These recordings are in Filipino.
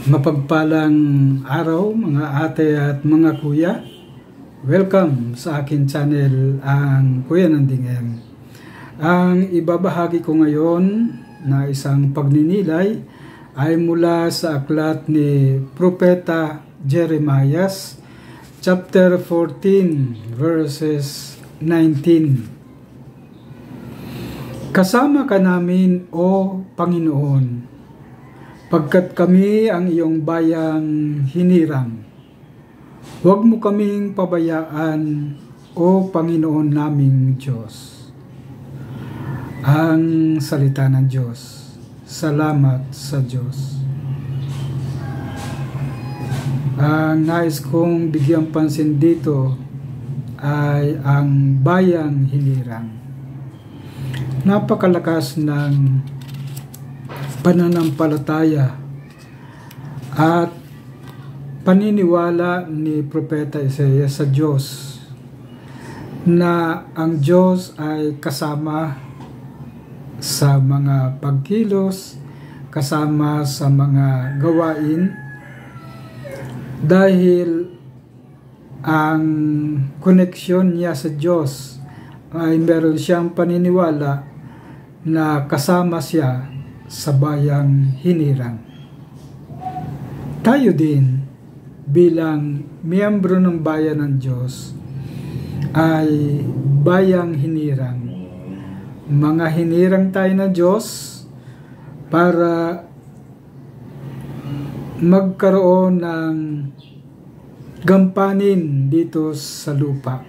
Mapagpalang araw mga ate at mga kuya. Welcome sa akin channel, ang Kuya Nanding M. Ang ibabahagi ko ngayon na isang pagninilay ay mula sa aklat ni Propeta Jeremiah, chapter 14, verses 19. Kasama ka namin, O Panginoon, pagkat kami ang iyong bayang hinirang. Huwag mo kaming pabayaan, O Panginoon naming Diyos. Ang salita ng Diyos. Salamat sa Diyos. Ang nais kong bigyang pansin dito ay ang bayang hinirang. Napakalakas ng pananampalataya at paniniwala ni Propeta Isaiah sa Diyos na ang Diyos ay kasama sa mga pagkilos, kasama sa mga gawain, dahil ang koneksyon niya sa Diyos ay meron siyang paniniwala na kasama siya sa bayang hinirang. Tayo din bilang miyembro ng bayan ng Diyos ay bayang hinirang. Mga hinirang tayo na Diyos para magkaroon ng gampanin dito sa lupa.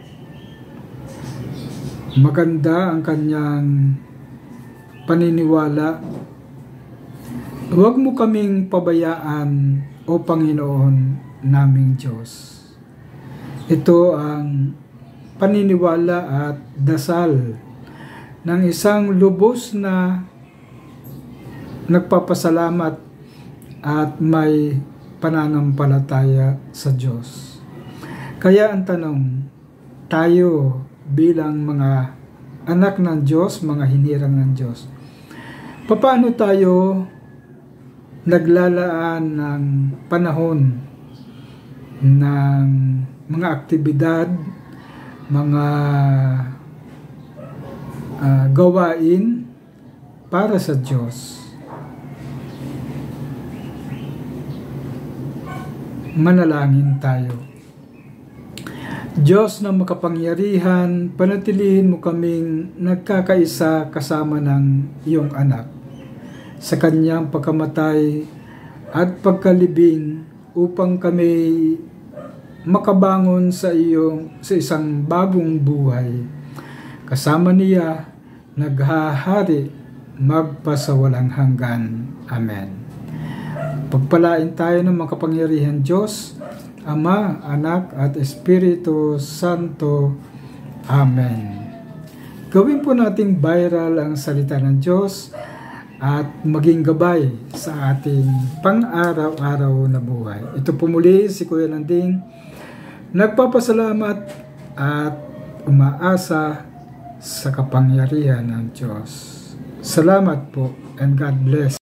Maganda ang kanyang paniniwala. Huwag mo kaming pabayaan, O Panginoon naming Diyos. Ito ang paniniwala at dasal ng isang lubos na nagpapasalamat at may pananampalataya sa Diyos. Kaya ang tanong, tayo bilang mga anak ng Diyos, mga hinirang ng Diyos, paano tayo naglalaan ng panahon ng mga aktibidad, mga gawain para sa Diyos? Manalangin tayo. Diyos na makapangyarihan, panatilihin mo kaming nagkakaisa kasama ng iyong anak sa kanyang pagkamatay at pagkalibing upang kami makabangon sa isang bagong buhay. Kasama niya naghahari magpasawalang hanggan. Amen. Pagpalain tayo ng makapangyarihan Diyos, Ama, Anak at Espiritu Santo. Amen. Gawin po nating viral ang salita ng Diyos at maging gabay sa ating pang-araw-araw na buhay. Ito po muli si Kuya Nanding, nagpapasalamat at umaasa sa kapangyarihan ng Diyos. Salamat po and God bless.